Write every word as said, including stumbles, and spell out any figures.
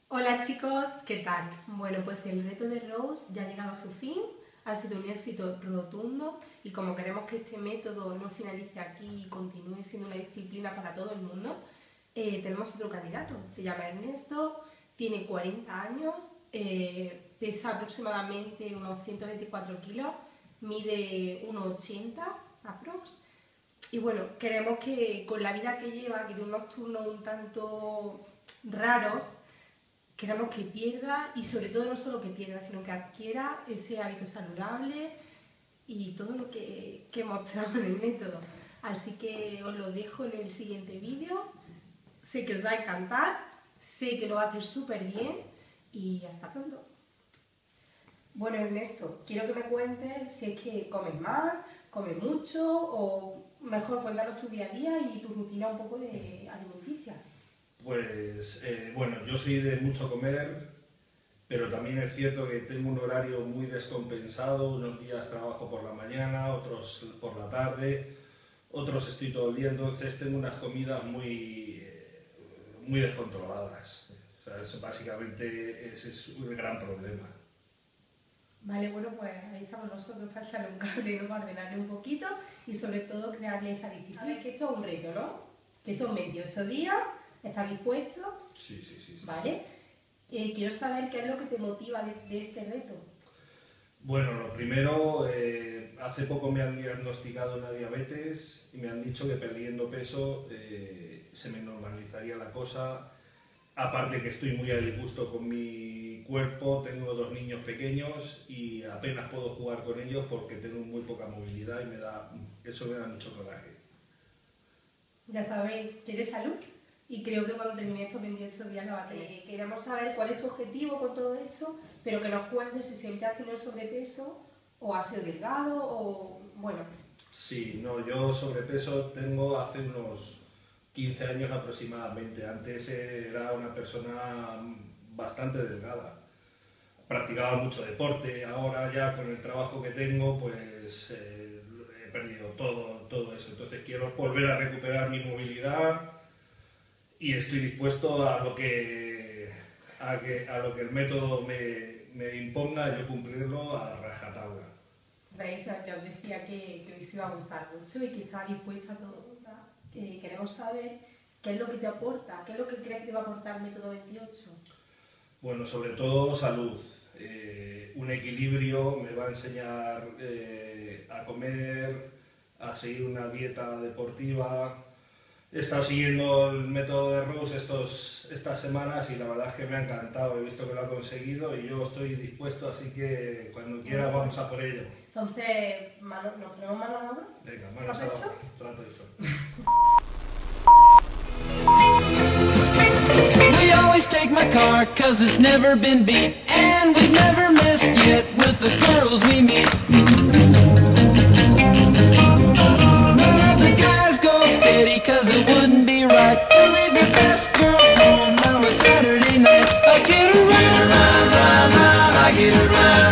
Hola chicos, ¿qué tal? Bueno, pues el reto de Rose ya ha llegado a su fin, ha sido un éxito rotundo y como queremos que este método no finalice aquí y continúe siendo una disciplina para todo el mundo, eh, tenemos otro candidato, se llama Ernesto, tiene cuarenta años, eh, pesa aproximadamente unos ciento veinticuatro kilos, mide uno ochenta aprox. Y bueno, queremos que con la vida que lleva, que tiene unos turnos un tanto raros, queremos que pierda y sobre todo no solo que pierda, sino que adquiera ese hábito saludable y todo lo que, que mostramos en el método. Así que os lo dejo en el siguiente vídeo, sé que os va a encantar, sé que lo va a hacer súper bien y hasta pronto. Bueno Ernesto, quiero que me cuentes si es que comes mal, comes mucho o mejor cuéntanos tu día a día y tu rutina un poco de alimenticia. Pues eh, bueno, yo soy de mucho comer, pero también es cierto que tengo un horario muy descompensado, unos días trabajo por la mañana, otros por la tarde, otros estoy todo el día, entonces tengo unas comidas muy, eh, muy descontroladas. O sea, eso básicamente ese es un gran problema. Vale, bueno, pues ahí estamos nosotros para echarle un cable, ¿no? Para ordenarle un poquito y sobre todo crearle esa disciplina. A ver, que esto es un reto, ¿no? Que son veintiocho días. ¿Estás dispuesto? Sí, sí, sí. sí. Vale. Eh, quiero saber qué es lo que te motiva de, de este reto. Bueno, lo primero, eh, hace poco me han diagnosticado una diabetes y me han dicho que perdiendo peso eh, se me normalizaría la cosa. Aparte que estoy muy a disgusto con mi cuerpo, tengo dos niños pequeños y apenas puedo jugar con ellos porque tengo muy poca movilidad y me da, eso me da mucho coraje. Ya sabéis, ¿quieres salud? Y creo que cuando termine estos veintiocho días lo va a tener. Queremos saber cuál es tu objetivo con todo esto, pero que nos cuentes si siempre has tenido sobrepeso o has sido delgado o bueno. Sí, no, yo sobrepeso tengo hace unos quince años aproximadamente. Antes era una persona bastante delgada. Practicaba mucho deporte, ahora ya con el trabajo que tengo pues eh, he perdido todo, todo eso. Entonces quiero volver a recuperar mi movilidad y estoy dispuesto a lo que, a que, a lo que el método me, me imponga, yo cumplirlo a rajatabla. Veis, ya os decía que, que os iba a gustar mucho y que estaba dispuesta a todo. Eh, queremos saber qué es lo que te aporta, qué es lo que crees que te va a aportar el método veintiocho. Bueno, sobre todo salud. Eh, un equilibrio me va a enseñar eh, a comer, a seguir una dieta deportiva. He estado siguiendo el método de Rose estos, estas semanas y la verdad es que me ha encantado, he visto que lo ha conseguido y yo estoy dispuesto, así que cuando quiera vamos a por ello. Entonces, mano, ¿nos ponemos mano a la obra? Venga, manos a la obra. Trato hecho. We always take my car cause it's never been beat, and we've never missed yet with the girls we meet. None of the guys go steady cause it wouldn't be right to leave your best girl home on a Saturday night. I get around, round, round, round, I get around.